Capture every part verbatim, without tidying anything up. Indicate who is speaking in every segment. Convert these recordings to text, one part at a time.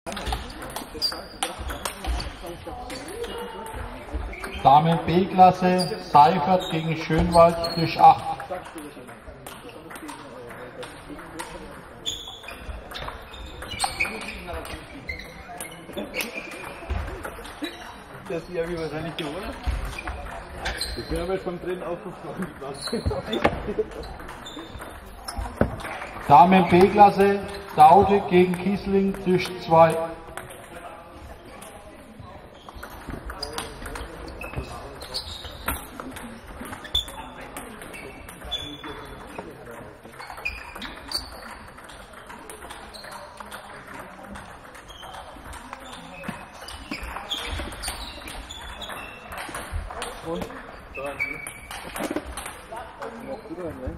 Speaker 1: Damen B-Klasse, Seifert gegen Schönwald durch acht.
Speaker 2: Das hier habe ich wahrscheinlich gewonnen. Ich bin aber schon drin aufgeflogen.
Speaker 1: Damen B-Klasse, Daude gegen Kiesling durch zwei.
Speaker 2: Und? Dran, ne? Noch drüber, ne?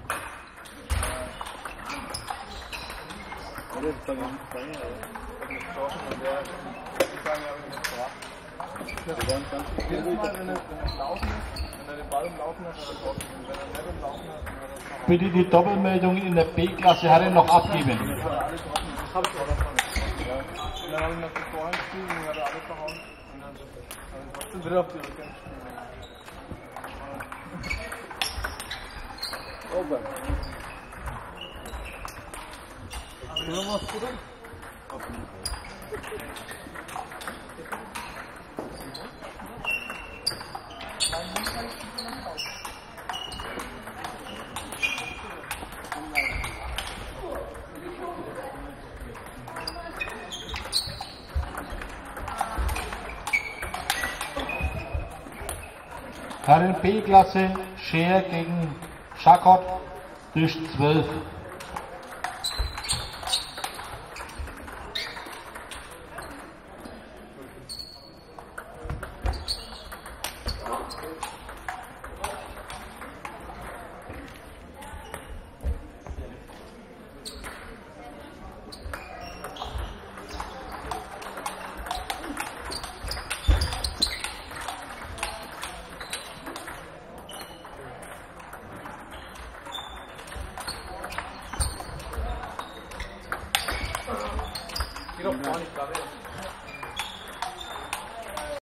Speaker 2: Ja, das ist dann nicht fangen, aber nicht stoppen und der die fangen aber nicht gebracht. Wir waren ganz jedes Mal, wenn er, wenn er laufen ist, wenn er den Ball im Laufen hat, dann hat er draußen. Und wenn er nicht im Laufen hat, dann hat er es.
Speaker 1: Bitte die Doppelmeldung in der B-Klasse Herren noch abgeben.
Speaker 2: Das war alles offen, das habe ich auch davon. Ja. Und dann habe ich noch die Vorhand gespielt und dann hat er alles verhauen. Und dann habe ich trotzdem wieder auf die Rückhand gespielt. Oben. Du machst gut.
Speaker 1: Herren B-Klasse, Scheer gegen Schakott durch zwölf.
Speaker 2: Geht doch gar nicht gerade.